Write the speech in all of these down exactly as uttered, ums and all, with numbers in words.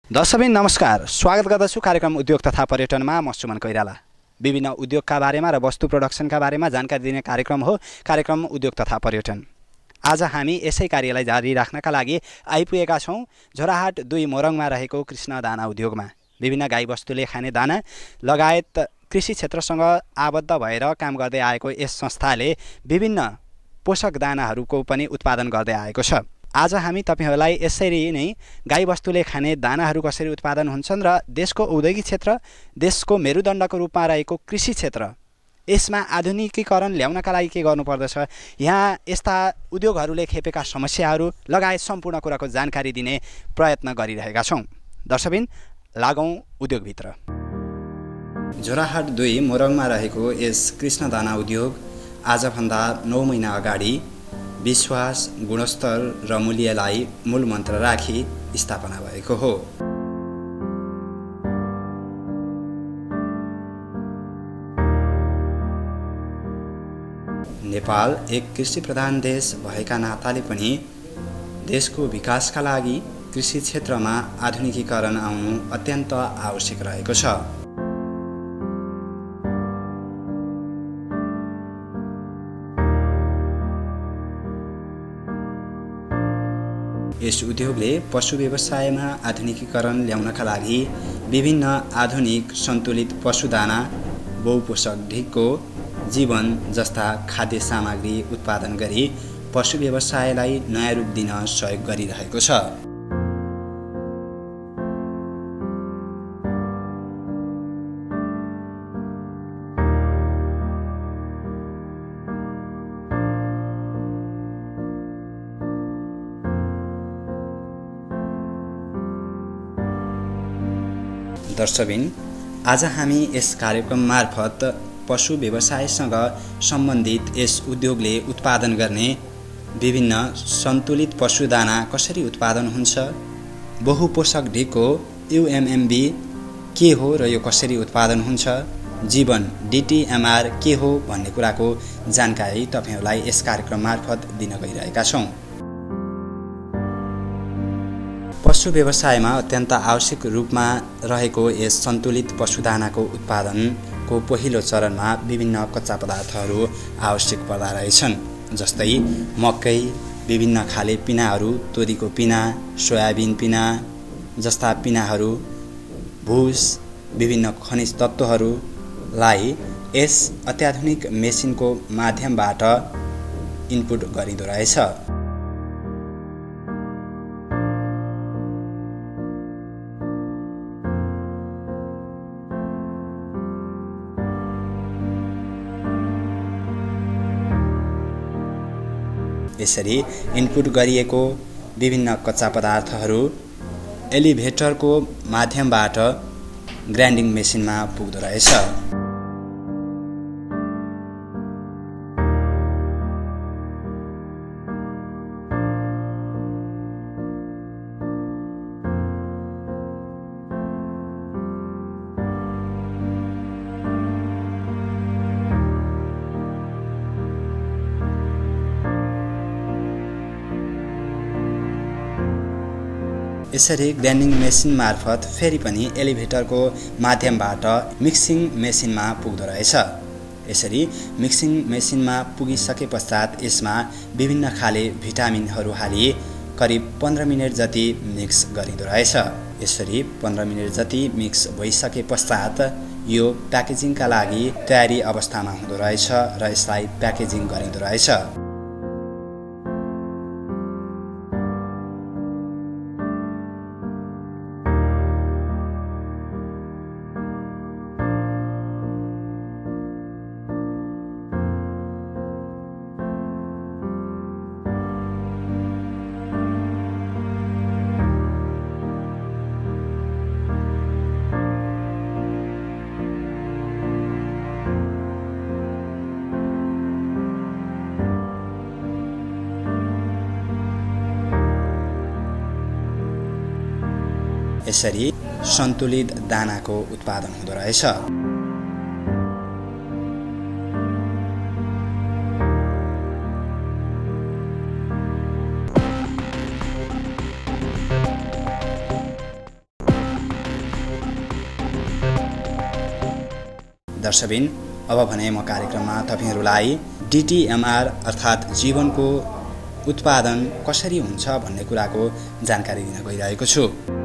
दर्शकबिन नमस्कार, स्वागत गर्दछु कार्यक्रम उद्योग तथा पर्यटनमा। म सुमन कोइराला। विभिन्न उद्योगका बारेमा र वस्तु प्रोडक्सनका बारेमा जानकारी दिने कार्यक्रम हो कार्यक्रम उद्योग तथा पर्यटन। आज हामी यसै कार्यलाई जारी राख्नका लागि आइपुगेका छौँ झोराहाट दुई मोरङमा रहेको कृष्ण दाना उद्योगमा। विभिन्न गाईवस्तुले खाने दाना लगायत कृषि क्षेत्रसँग आबद्ध भएर काम गर्दै आएको यस संस्थाले विभिन्न पोषक दानाहरूको पनि उत्पादन गर्दै आएको छ। आज हामी तपाईहरुलाई यसरी नै गाईवस्तुले खाने दानाहरू कसरी उत्पादन हुन्छन् र देशको औद्योगिक क्षेत्र, देशको मेरुदण्डको रूपमा रहेको कृषि क्षेत्र, यसमा आधुनिकीकरण ल्याउनका लागि के गर्नुपर्दछ, यहाँ यस्ता उद्योगहरूले खेपेका समस्याहरू लगायत सम्पूर्ण कुराको जानकारी दिने प्रयत्न गरिरहेका छौँ। दर्शकबिन, लागौँ उद्योगभित्र। झोराहाट दुई मोरङमा रहेको यस कृष्ण दाना उद्योग आजभन्दा नौ महिना अगाडि विश्वास, गुणस्तर र मूल्यलाई मूल मन्त्र राखी स्थापना भएको हो। नेपाल एक कृषि प्रधान देश भएका नाताले पनि देशको विकासका लागि कृषि क्षेत्रमा आधुनिकीकरण आउनु अत्यन्त आवश्यक रहेको छ। यस उद्योगले पशु व्यवसायमा आधुनिकीकरण ल्याउनका लागि विभिन्न आधुनिक सन्तुलित पशुदाना, बहुपोषक ढिक्को, जीवन जस्ता खाद्य सामग्री उत्पादन गरी पशु व्यवसायलाई नयाँ रूप दिन सहयोग गरिरहेको छ। दर्शकबिन, आज हामी यस कार्यक्रम मार्फत पशु व्यवसायसँग सम्बन्धित यस उद्योगले उत्पादन गर्ने विभिन्न सन्तुलित पशुदाना कसरी उत्पादन हुन्छ, बहुपोषक ढिक्को युएमएमबी के हो र यो कसरी उत्पादन हुन्छ, जीवन डिटिएमआर के हो भन्ने कुराको जानकारी तपाईहरुलाई यस कार्यक्रम मार्फत दिन गइरहेका छौँ। पशु व्यवसायमा अत्यन्त आवश्यक रूपमा रहेको यस सन्तुलित पशुदानाको उत्पादनको पहिलो चरणमा विभिन्न कच्चा पदार्थहरू आवश्यक पर्दा रहेछन्। जस्तै मकै, विभिन्न खाले पिनाहरू, तोरीको पिना, सोयाबिन पिना जस्ता पिनाहरू, भुस, विभिन्न खनिज तत्त्वहरूलाई यस अत्याधुनिक मेसिनको माध्यमबाट इनपुट गरिँदो रहेछ। यसरी इनपुट गरिएको विभिन्न कच्चा पदार्थहरू एलिभेटरको माध्यमबाट ग्राइन्डिङ मेसिनमा पुग्दो रहेछ। यसरी ग्राइन्डिङ मेसिन मार्फत फेरि पनि एलिभेटरको माध्यमबाट मिक्सिङ मेसिनमा पुग्दो रहेछ। यसरी मिक्सिङ मेसिनमा पुगिसके पश्चात यसमा विभिन्न खाले भिटामिनहरू हाली करिब पन्ध्र मिनट जति मिक्स गरिँदो रहेछ। यसरी पन्ध्र मिनट जति मिक्स भइसके पश्चात यो प्याकेजिङका लागि तयारी अवस्थामा हुँदो रहेछ र यसलाई प्याकेजिङ गरिँदो रहेछ। यसरी सन्तुलित दानाको उत्पादन हुँदो रहेछ। दर्शकबिन, अब भने म कार्यक्रममा तपाईहरुलाई डिटिएमआर अर्थात् जीवनको उत्पादन कसरी हुन्छ भन्ने कुराको जानकारी दिन गइरहेको छु।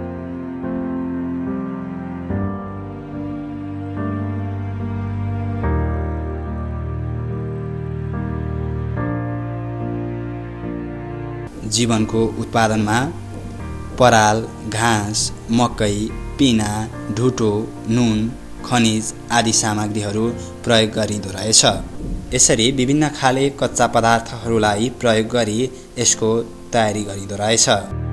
जीवनको उत्पादनमा पराल, घाँस, मकै, पिना, ढुटो, नुन, खनिज आदि सामग्रीहरू प्रयोग गरिँदो रहेछ। यसरी विभिन्न खाले कच्चा पदार्थहरूलाई प्रयोग गरी यसको तयारी गरिँदो रहेछ।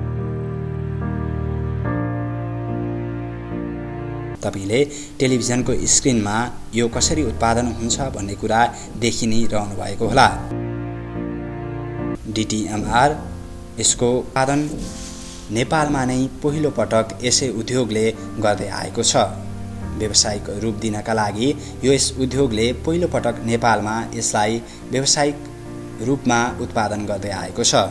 तपाईले टेलिभिजनको स्क्रिनमा यो कसरी उत्पादन हुन्छ भन्ने कुरा देखि नै रहनु भएको होला। डिटिएमआर यसको उत्पादन नेपालमा नै पहिलो पटक यसै उद्योगले गर्दै आएको छ। व्यावसायिक रूप दिनका लागि यो यस उद्योगले पहिलो पटक नेपालमा यसलाई व्यावसायिक रूपमा उत्पादन गर्दै आएको छ।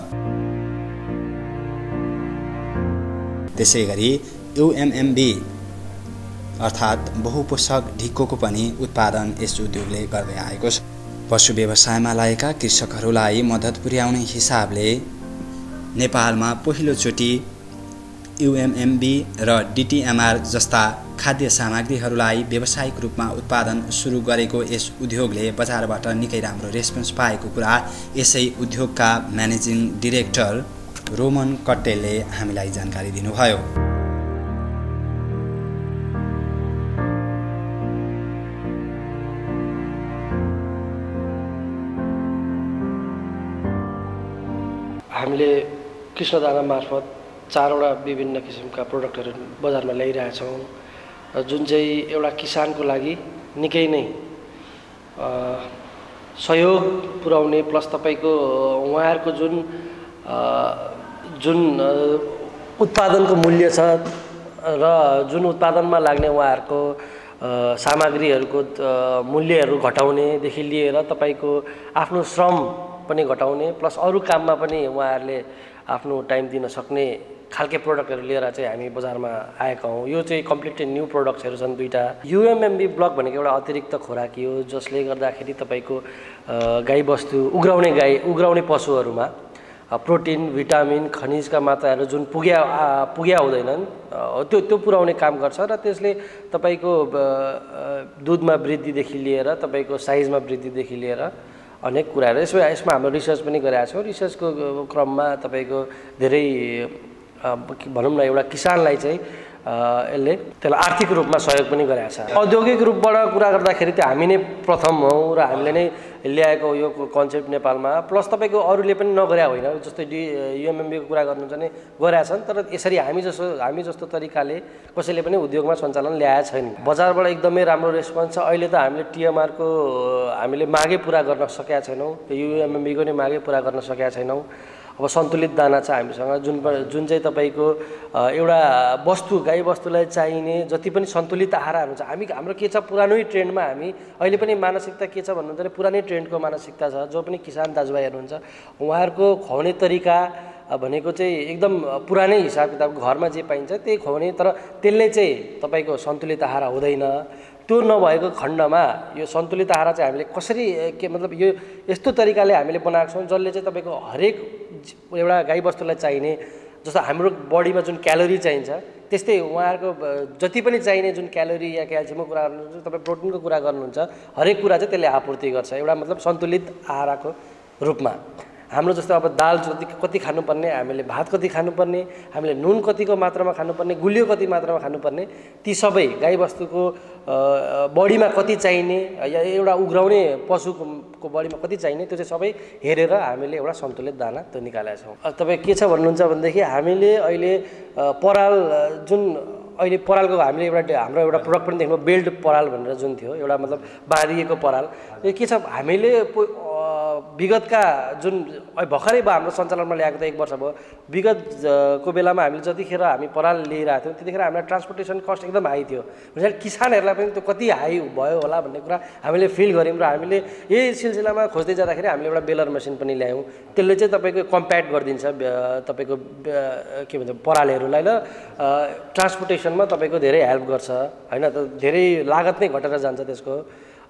त्यसैगरी युएमएमबी अर्थात् बहुपोषक ढिक्कोको पनि उत्पादन यस उद्योगले गर्दै आएको छ। पशु व्यवसायमा लागेका कृषकहरूलाई मद्दत पुर्याउने हिसाबले नेपालमा पहिलोचोटि युएमएमबी र डिटिएमआर जस्ता खाद्य सामग्रीहरूलाई व्यावसायिक रूपमा उत्पादन सुरु गरेको यस उद्योगले बजारबाट निकै राम्रो रेस्पोन्स पाएको कुरा यसै उद्योगका म्यानेजिङ डिरेक्टर रोमन कट्टेलले हामीलाई जानकारी दिनुभयो। हामीले कृष्णदाना मार्फत चारवटा विभिन्न किसिमका प्रोडक्टहरू बजारमा ल्याइरहेछौँ, जुन चाहिँ एउटा किसानको लागि निकै नै सहयोग पुर्याउने प्लस तपाईको उहाँहरूको जुन जुन उत्पादनको मूल्य छ र जुन उत्पादनमा लाग्ने उहाँहरूको सामग्रीहरूको मूल्यहरू घटाउनेदेखि लिएर तपाईको आफ्नो श्रम पनि घटाउने प्लस अरू काममा पनि उहाँहरूले आफ्नो टाइम दिन सक्ने खालके प्रोडक्टहरू लिएर चाहिँ हामी बजारमा आएका हौँ। यो चाहिँ कम्प्लिटली न्यू प्रोडक्ट्सहरू छन् दुईटा। युएमएमबी ब्लक भनेको एउटा अतिरिक्त खोराकी हो जसले गर्दाखेरि तपाईँको गाईबस्तु उग्राउने गाई उग्राउने पशुहरूमा प्रोटिन, भिटामिन, खनिजका मात्राहरू जुन पुग्या पुग्या हुँदैनन् त्यो त्यो पुर्याउने काम गर्छ र त्यसले तपाईँको दुधमा वृद्धिदेखि लिएर तपाईँको साइजमा वृद्धिदेखि लिएर अनेक कुराहरू यसमा यसमा हाम्रो रिसर्च पनि गरेका छौँ। रिसर्चको क्रममा तपाईँको धेरै भनौँ न एउटा किसानलाई चाहिँ यसले त्यसलाई आर्थिक रूपमा सहयोग पनि गरेका छ। औद्योगिक रूपबाट कुरा गर्दाखेरि त्यो हामी नै प्रथम हौँ र हामीले नै ल्याएको यो कन्सेप्ट नेपालमा। प्लस तपाईँको अरूले पनि नगरे होइन, जस्तै डी युएमएमबीको कुरा गर्नुहुन्छ भने गरेका छन्, तर यसरी हामी जस्तो हामी जस्तो तरिकाले कसैले पनि उद्योगमा सञ्चालन ल्याएको छैन। बजारबाट एकदमै राम्रो रेस्पोन्स छ। अहिले त हामीले टिएमआरको हामीले मागै पुरा गर्न सकेका छैनौँ, युएमएमबीको नै मागै पुरा गर्न सकेका छैनौँ। अब सन्तुलित दाना छ हामीसँग जुन जुन चाहिँ तपाईँको एउटा वस्तु गाई वस्तुलाई चाहिने जति पनि सन्तुलित आहारहरू छ। हामी हाम्रो के छ पुरानै ट्रेन्डमा हामी अहिले पनि मानसिकता के छ भन्नुहुन्छ भने पुरानै ट्रेन्डको मानसिकता छ। जो पनि किसान दाजुभाइहरू हुन्छ उहाँहरूको खुवाउने तरिका भनेको चाहिँ एकदम पुरानै हिसाब किताब घरमा जे पाइन्छ त्यही खुवाउने, तर त्यसले चाहिँ तपाईँको सन्तुलित आहार हुँदैन। त्यो नभएको खण्डमा यो सन्तुलित आहार चाहिँ हामीले कसरी के मतलब यो यस्तो तरिकाले हामीले बनाएको छौँ जसले चाहिँ तपाईँको हरेक एउटा गाईबस्तुलाई चाहिने जस्तो हाम्रो बडीमा जुन क्यालोरी चाहिन्छ त्यस्तै उहाँहरूको जति पनि चाहिने जुन क्यालोरी या क्याल्सियमको कुरा गर्नुहुन्छ, तपाईँ प्रोटिनको कुरा गर्नुहुन्छ, हरेक कुरा चाहिँ त्यसले आपूर्ति गर्छ एउटा मतलब सन्तुलित आहारको रूपमा। हाम्रो जस्तो अब दाल जति कति खानुपर्ने, हामीले भात कति खानुपर्ने, हामीले नुन कतिको मात्रामा खानुपर्ने, गुलियो कति मात्रामा खानुपर्ने, ती सबै गाईबस्तुको बडीमा कति चाहिने या एउटा उग्राउने पशुको बडीमा कति चाहिने त्यो चाहिँ सबै हेरेर हामीले एउटा सन्तुलित दाना त्यो निकालेका छौँ। तपाईँ के छ भन्नुहुन्छ भनेदेखि हामीले अहिले पराल जुन अहिले परालको हामीले एउटा हाम्रो एउटा प्रडक्ट पनि देख्नु बेल्ट पराल भनेर जुन थियो एउटा मतलब बाँधिएको पराल, यो के छ हामीले विगतका जुन भर्खरै भयो हाम्रो सञ्चालनमा ल्याएको त एक वर्ष भयो, विगतको बेलामा हामीले जतिखेर हामी पराल लिइरहेको थियौँ त्यतिखेर हामीलाई ट्रान्सपोर्टेसन कस्ट एकदम हाई थियो। भनेर किसानहरूलाई पनि त्यो कति हाई भयो होला भन्ने कुरा हामीले फिल गऱ्यौँ र हामीले यही सिलसिलामा खोज्दै जाँदाखेरि हामीले एउटा बेलर मेसिन पनि ल्यायौँ। त्यसले चाहिँ तपाईँको कम्प्याक्ट गरिदिन्छ तपाईँको के भन्छ परालहरूलाई र ट्रान्सपोर्टेसनमा तपाईँको धेरै हेल्प गर्छ होइन, त धेरै लागत नै घटेर जान्छ त्यसको।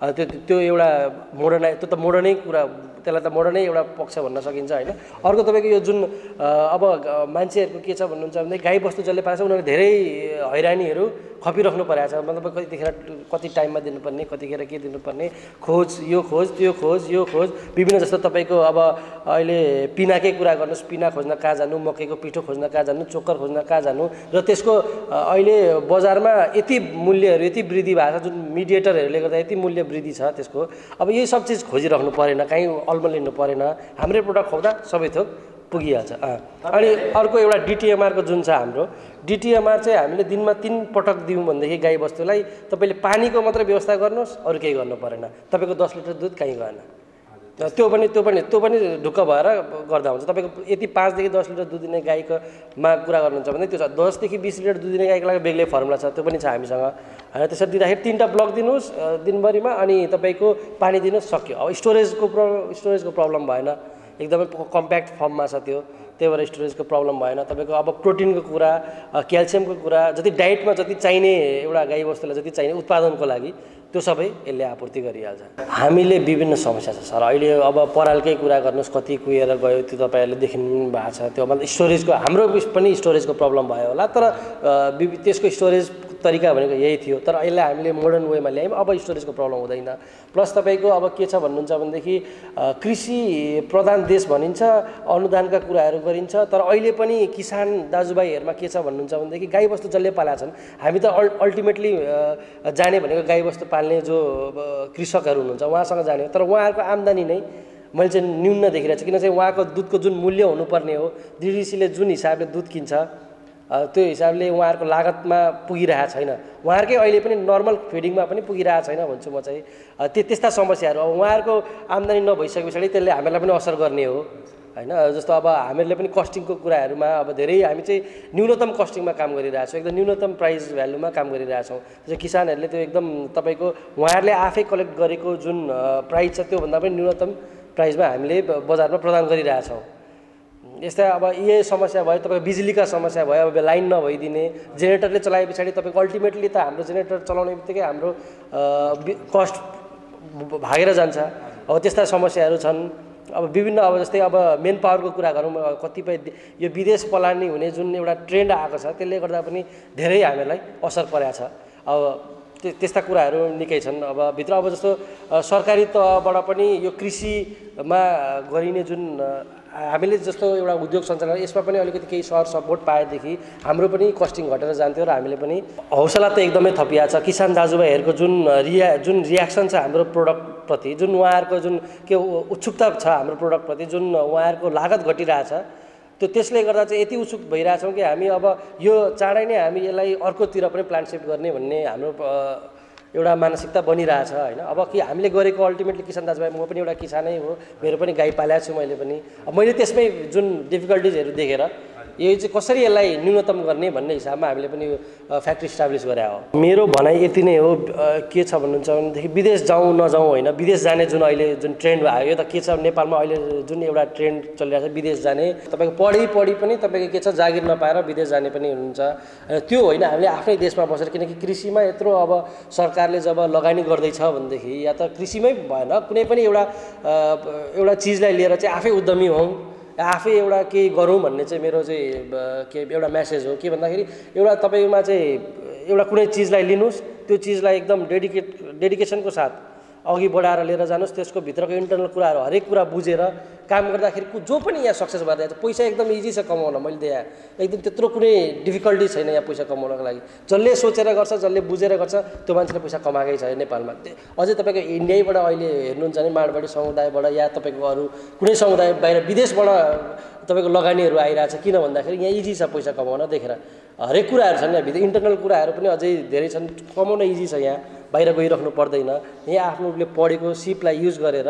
त्यो त्यो एउटा मोडर्नाइ त्यो त मोडर्नै कुरा त्यसलाई त मोडर्नै एउटा पक्ष भन्न सकिन्छ होइन। अर्को तपाईँको यो जुन अब मान्छेहरूको के छ भन्नुहुन्छ भने गाईबस्तु जसले पाल्छ उनीहरूले धेरै हैरानीहरू खपिराख्नु परेको छ। मतलब कतिखेर कति टाइममा दिनुपर्ने, कतिखेर के दिनुपर्ने, खोज यो खोज त्यो खोज यो खोज विभिन्न जस्तो तपाईँको अब अहिले पिनाकै कुरा गर्नुहोस्, पिना खोज्न कहाँ जानु, मकैको पिठो खोज्न कहाँ जानु, चोकर खोज्न कहाँ जानु, र त्यसको अहिले बजारमा यति मूल्यहरू यति वृद्धि भएको छ जुन मिडिएटरहरूले गर्दा यति मूल्य वृद्धि छ त्यसको। अब यही सब चिज खोजिराख्नु परेन, कहीँ अल्म लिनु परेन, हाम्रै प्रोडक्ट खुवाउँदा सबै थोक पुगिहाल्छ। अनि अर्को एउटा डिटिएमआरको जुन छ हाम्रो डिटिएमआर चाहिँ हामीले दिनमा तिन पटक दिउँ भनेदेखि गाईबस्तुलाई तपाईँले पानीको मात्रै व्यवस्था गर्नुहोस्, अरू केही गर्नु परेन, तपाईँको दस लिटर दुध कहीँ गएन। त्यो पनि त्यो पनि त्यो पनि ढुक्क भएर गर्दा हुन्छ। तपाईँको यति पाँचदेखि दस लिटर दुध दिने गाईको मा कुरा गर्नुहुन्छ भने त्यो छ। दसदेखि बिस लिटर दुध दिने गाईको लागि बेग्लै फर्मुला छ, त्यो पनि छ हामीसँग होइन। त्यसरी दिँदाखेरि तिनवटा ब्लक दिनुहोस् दिनभरिमा, अनि तपाईँको पानी दिनुहोस्, सक्यो। अब स्टोरेजको प्रब्लम स्टोरेजको प्रब्लम भएन, एकदमै कम्प्याक्ट फर्ममा छ त्यो, त्यही भएर स्टोरेजको प्रब्लम भएन। तपाईँको अब प्रोटिनको कुरा, क्याल्सियमको कुरा, जति डाइटमा जति चाहिने एउटा गाईबस्तुलाई जति चाहिने उत्पादनको लागि त्यो सबै यसले आपूर्ति गरिहाल्छ। हामीले विभिन्न समस्या छ सर। अहिले अब परालकै कुरा गर्नुहोस्, कति कुहिएर गयो त्यो तपाईँहरूले देख्नु भएको छ। त्यो मतलब स्टोरेजको हाम्रो पनि स्टोरेजको प्रब्लम भयो होला, तर त्यसको स्टोरेज तरिका भनेको यही थियो। तर यसलाई हामीले मोडर्न वेमा ल्यायौँ, अब स्टोरेजको प्रब्लम हुँदैन। प्लस तपाईँको अब के छ भन्नुहुन्छ भनेदेखि कृषि प्रधान देश भनिन्छ, अनुदानका कुराहरू गरिन्छ, तर अहिले पनि किसान दाजुभाइहरूमा के छ भन्नुहुन्छ भनेदेखि गाईबस्तु जसले पालेका छन्, हामी त अल्टिमेटली जाने भनेको गाईबस्तु पाल्ने जो कृषकहरू हुनुहुन्छ उहाँसँग जाने हो, तर उहाँहरूको आम्दानी नै मैले चाहिँ न्यून देखिरहेको छु। किन चाहिँ उहाँको दुधको जुन मूल्य हुनुपर्ने हो, डिडिसीले जुन हिसाबले दुध किन्छ त्यो हिसाबले उहाँहरूको लागतमा पुगिरहेको छैन, उहाँहरूकै अहिले पनि नर्मल फिडिङमा पनि पुगिरहेको छैन भन्छु म चाहिँ। त्यो त्यस्ता समस्याहरू अब उहाँहरूको आम्दानी नभइसके पछाडि त्यसले हामीलाई पनि असर गर्ने हो होइन। जस्तो अब हामीहरूले पनि कस्टिङको कुराहरूमा अब धेरै हामी चाहिँ न्यूनतम कस्टिङमा काम गरिरहेछौँ, एकदम न्यूनतम प्राइस भ्यालुमा काम गरिरहेछौँ। त्यसै किसानहरूले त्यो एकदम तपाईँको उहाँहरूले आफै कलेक्ट गरेको जुन प्राइस छ त्योभन्दा पनि न्यूनतम प्राइसमा हामीले बजारमा प्रदान गरिरहेछौँ। यस्तै अब यही समस्या भयो, तपाईँको बिजुलीका समस्या भयो, अब लाइन नभइदिने, जेनेरेटरले चलाए पछाडि तपाईँको अल्टिमेटली त हाम्रो जेनेरेटर चलाउने बित्तिकै हाम्रो कस्ट भागेर जान्छ। अब त्यस्ता समस्याहरू छन्। अब विभिन्न अब जस्तै अब मेन पावरको कुरा गरौँ, कतिपय यो विदेश पलायन हुने जुन एउटा ट्रेन्ड आएको छ त्यसले गर्दा पनि धेरै हामीलाई असर परेको छ। अब त्यस्ता कुराहरू निकै छन्। अब भित्र अब जस्तो सरकारी तहबाट पनि यो कृषिमा गरिने जुन हामीले जस्तो एउटा उद्योग सञ्चालन यसमा पनि अलिकति केही सर सपोर्ट पाएदेखि हाम्रो पनि कस्टिङ घटेर जान्थ्यो र हामीले पनि हौसला त एकदमै थपिया छ। किसान दाजुभाइहरूको जुन रिया जुन रियाक्सन छ हाम्रो प्रोडक्टप्रति, जुन उहाँहरूको जुन के उत्सुकता छ हाम्रो प्रोडक्टप्रति, जुन उहाँहरूको लागत घटिरहेछ, त्यो त्यसले गर्दा चाहिँ यति उत्सुक भइरहेछौँ कि हामी अब यो चाँडै नै हामी यसलाई अर्कोतिर पनि प्लान सिफ्ट गर्ने भन्ने हाम्रो एउटा मानसिकता बनिरहेछ होइन। अब कि हामीले गरेको अल्टिमेटली किसान दाजुभाइ, म पनि एउटा किसानै हो, मेरो पनि गाई पालेको छु मैले पनि। अब मैले त्यसमै जुन डिफिकल्टिजहरू देखेर यो चाहिँ कसरी यसलाई न्यूनतम गर्ने भन्ने हिसाबमा हामीले पनि फ्याक्ट्री इस्टाब्लिस गरे हो। मेरो भनाइ यति नै हो। के छ भन्नुहुन्छ भनेदेखि विदेश जाउँ नजाउँ होइन, विदेश जाने जुन अहिले जुन ट्रेन्ड भयो, यो त के छ नेपालमा अहिले जुन एउटा ट्रेन्ड चलिरहेको छ विदेश जाने, तपाईँको पढी पढी पनि तपाईँको के छ जागिर नपाएर विदेश जाने पनि हुनुहुन्छ। त्यो होइन, हामीले आफ्नै देशमा बसेर, किनकि कृषिमा यत्रो अब सरकारले जब लगानी गर्दैछ भनेदेखि या त कृषिमै भएन कुनै पनि एउटा एउटा चिजलाई लिएर चाहिँ आफै उद्यमी हौँ, आफै एउटा केही गरौँ भन्ने चाहिँ मेरो चाहिँ के एउटा म्यासेज हो। के भन्दाखेरि एउटा तपाईँमा चाहिँ एउटा कुनै चिजलाई लिनुहोस्, त्यो चिजलाई एकदम डेडिकेट डेडिकेसनको साथ अघि बढाएर लिएर जानुहोस्, त्यसको भित्रको इन्टरनल कुराहरू हरेक कुरा बुझेर काम गर्दाखेरि जो पनि यहाँ सक्सेस भएर जान्छ। पैसा एकदम इजी छ कमाउन, मैले देखाएँ एकदम त्यत्रो कुनै डिफिकल्टी छैन यहाँ पैसा कमाउनको लागि। जसले सोचेर गर्छ, जसले बुझेर गर्छ त्यो मान्छेले पैसा कमाएकै छ नेपालमा। अझै तपाईँको इन्डियाबाट अहिले हेर्नुहुन्छ भने माडवाडी समुदायबाट या तपाईँको अरू कुनै समुदाय बाहिर विदेशबाट तपाईँको लगानीहरू आइरहेछ। किन भन्दाखेरि यहाँ इजी छ पैसा कमाउन, देखेर हरेक कुराहरू छन् यहाँ भित्र, इन्टरनल कुराहरू पनि अझै धेरै छन्, कमाउन इजी छ। यहाँ बाहिर गइराख्नु पर्दैन, यहाँ आफ्नोले पढेको सिपलाई युज गरेर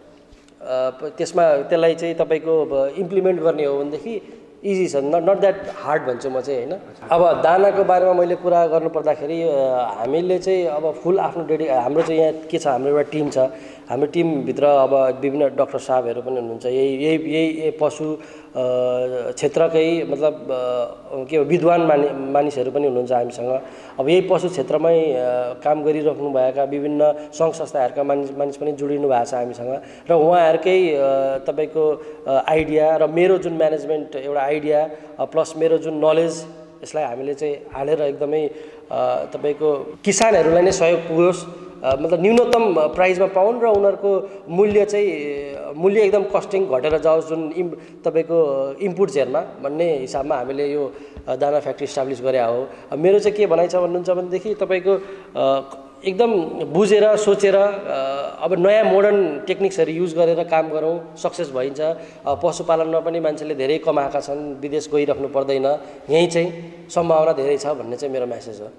त्यसमा त्यसलाई चाहिँ तपाईँको इम्प्लिमेन्ट गर्ने हो भनेदेखि इजी छ, नट नट द्याट हार्ड भन्छु म चाहिँ होइन। अब दानाको बारेमा मैले कुरा गर्नु पर्दाखेरि हामीले चाहिँ अब फुल आफ्नो डेडी हाम्रो चाहिँ यहाँ के छ, हाम्रो एउटा टिम छ। हाम्रो टिमभित्र अब विभिन्न डाक्टर साहबहरू पनि हुनुहुन्छ, यही यही यही पशु क्षेत्रकै मतलब के विद्वान मानि मानिसहरू पनि हुनुहुन्छ हामीसँग। अब यही पशु क्षेत्रमै काम गरिराख्नुभएका विभिन्न सङ्घ संस्थाहरूका मानिस मानिस पनि जोडिनु भएको छ हामीसँग र उहाँहरूकै तपाईँको आइडिया र मेरो जुन म्यानेजमेन्ट एउटा आइडिया प्लस मेरो जुन नलेज यसलाई हामीले चाहिँ हालेर एकदमै तपाईँको किसानहरूलाई नै सहयोग पुगोस्, मतलब न्यूनतम प्राइसमा पाउन् र उनीहरूको मूल्य चाहिँ मूल्य एकदम कस्टिङ घटेर जाओस् जुन इम् तपाईँको इनपुट झेरमा भन्ने हिसाबमा हामीले यो दाना फ्याक्ट्री इस्टाब्लिस गरे हो। मेरो चाहिँ के भनाइ छ भन्नुहुन्छ भनेदेखि तपाईँको एकदम बुझेर सोचेर अब नयाँ मोडर्न टेक्निक्सहरू युज गरेर काम गरौँ, सक्सेस भइन्छ। पशुपालनमा पनि मान्छेले धेरै कमाएका छन्, विदेश गइराख्नु पर्दैन, यहीँ चाहिँ सम्भावना धेरै छ भन्ने चाहिँ मेरो मेसेज हो।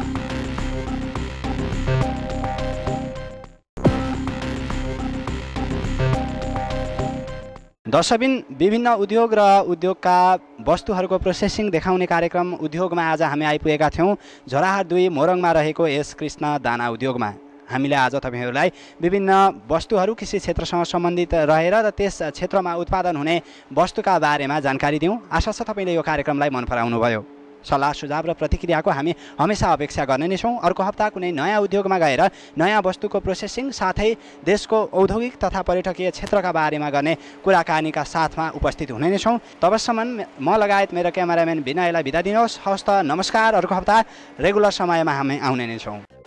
दर्शकबिन, विभिन्न उद्योग र उद्योगका वस्तुहरूको प्रोसेसिङ देखाउने कार्यक्रम उद्योगमा आज हामी आइपुगेका थियौँ। झोराहाट दुई मोरङमा रहेको यस कृष्ण दाना उद्योगमा हामीले आज तपाईँहरूलाई विभिन्न वस्तुहरू कृषि क्षेत्रसँग सम्बन्धित रहेर र त्यस क्षेत्रमा उत्पादन हुने वस्तुका बारेमा जानकारी दियौँ। आशा छ तपाईँले यो कार्यक्रमलाई मन पराउनुभयो। सल्लाह सुझाव र प्रतिक्रियाको हामी हमेसा अपेक्षा गर्ने नै छौँ। अर्को हप्ता कुनै नयाँ उद्योगमा गएर नयाँ वस्तुको प्रोसेसिङ साथै देशको औद्योगिक तथा पर्यटकीय क्षेत्रका बारेमा गर्ने कुराकानीका साथमा उपस्थित हुने नै छौँ। तबसम्म म लगायत मेरो क्यामेराम्यान विनयलाई बिदा दिनुहोस्। हवस् त, नमस्कार। अर्को हप्ता रेगुलर समयमा हामी आउने नै छौँ।